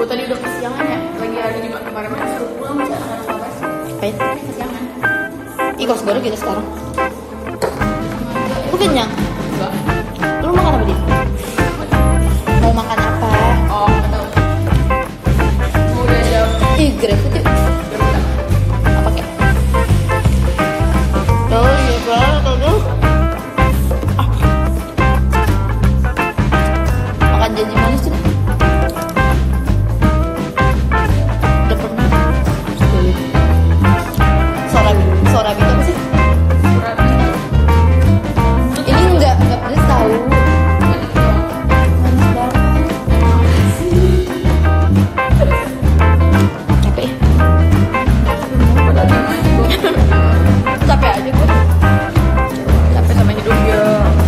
Gue tadi udah kesiangan ya. Lagi juga kemarin suruh pulang sama anak-anak kelas. Ngapain? Kesiangan. Ih, kos baru gitu sekarang. Lu kenyang? Enggak. Lu makan apa, Dit? Mau makan apa? Oh, nggak tahu. Mau udah jam Ih, GrabFood yuk. berapa? Apa kek? Tuh, iya banget tuh. Makan janji manis tuh. Udah pernah. Sorabi itu apa sih? Ini enggak pedes tahu. Manis banget. Capek ya? Capek aja gue. Capek sama hidup ya.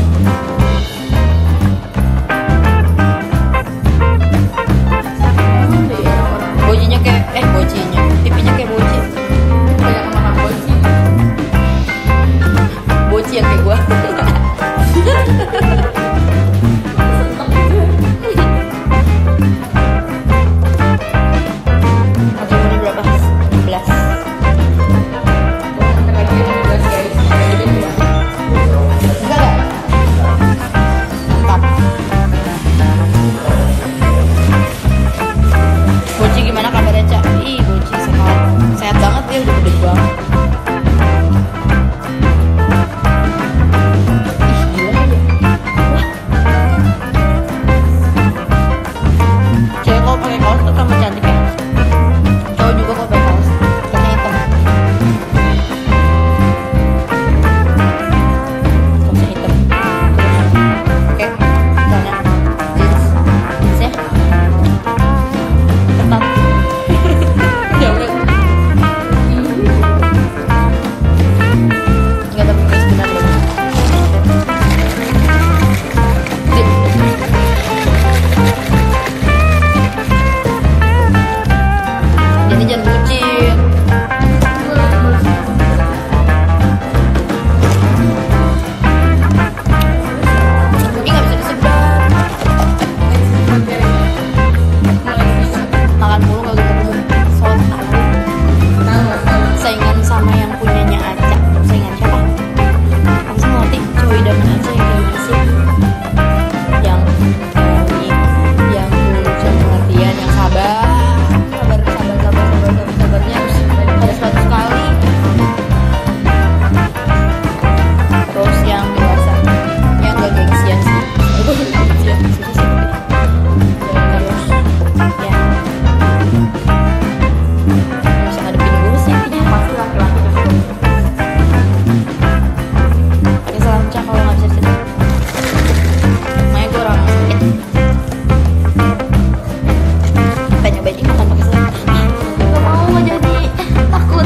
Bocinya kayak bocinya. Pipinya kayak boci. Banyak makan boci. Boci yang kayak gue. Oke, ini berapa? 16. Bentar lagi 15 guys. Jadi ya. Enggak. Mantap. Boci gimana kabarnya, Cak? Ih, Boci sehat. Sehat banget dia, udah gede banget. Ih, gila ya. Wah. Cewek kalau pakai kaos tuh tambah cantik ya. Cowok juga kalau pakai kaos. Warna hitam. Kaosnya hitam. Oke, misalnya jeansnya ketat. Jauh. Nggak tapi guys benar loh. Dip. Jadi jangan bucin. Ih, nggak bisa disebar. Makan mulu nggak gitu. Soalnya saingan sama yang punyanya Aca. Saingan siapa? Aku sih ngerti cowok idaman Aca yang kayak gimana sih? Yang ini, yang tulus, yang pengertian, yang sabarnya harus ada 100 kali. Terus yang dewasa, yang gak gengsian sih. Gengsian, susah sih. Terus yang bisa ngadepin gue sih intinya. Pasti laki-laki Pakai selancar kalau nggak bisa cerita. Makanya gue orang sakit. Pengen nyobain ini makan pakai selancar. Gak mau, nggak jadi. Takut.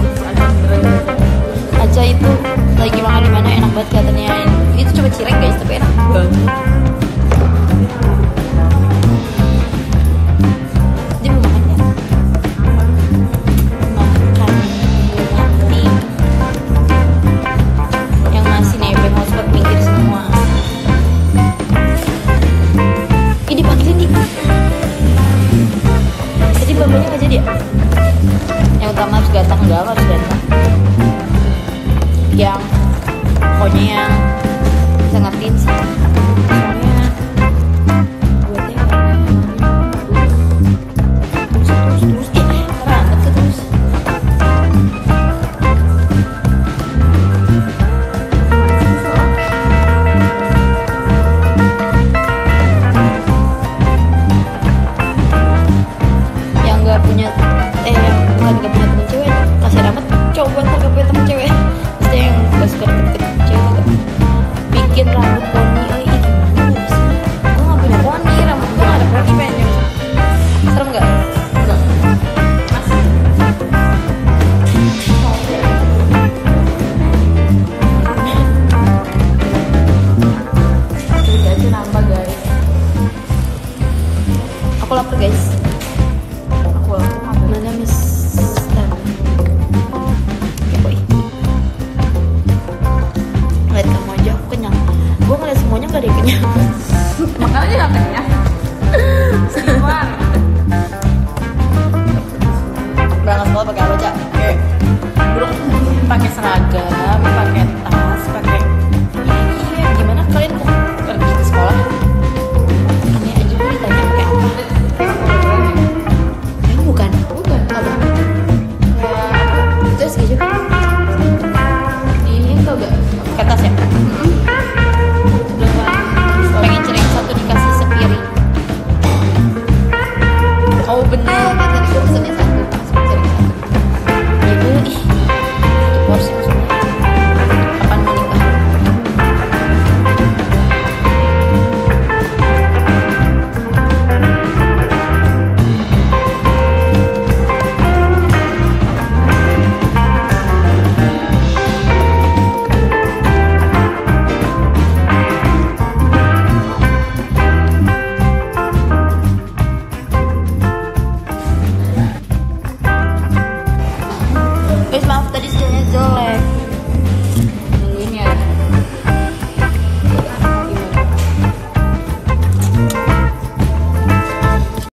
Aca itu lagi makan di mana enak banget katanya. Itu coba cireng guys, tapi enak banget. Dia mau makan ya? Makan mati. Yang masih nebeng hotspot pinggir semua. Ih, dipanggilin di. Jadi bambanya nggak jadi ya? Yang utama harus ganteng, enggak harus ganteng. Yang pokoknya yang bisa ngertiin sih. Soalnya gue teh terus rambut ke terus. Yang nggak punya bukan nggak punya temen cewek, kasih rambut coba ntar gak punya temen cewek. Maksudnya yang gak suka deket-deket cewek gitu. Bikin rambut poni, ih gimana ya sih? Gue gak punya poni, rambut gue gak ada poni, pengen nyusun. Serem gak? Enggak. Masih. Cerita aja nambah guys. Aku lapar guys. Aku Mana Miss Stan? Oke boy. Lihat kamu aja, aku kenyang. Gue ngeliat semuanya gak ada yang kenyang. Makan aja gak kenyang. Sedih banget. Oh bener, kan tadi gue pesennya satu, pas pesennya satu. Ya dulu ih, satu porsi maksudnya. Kapan mau nikah? Guys maaf tadi sinyalnya jelek.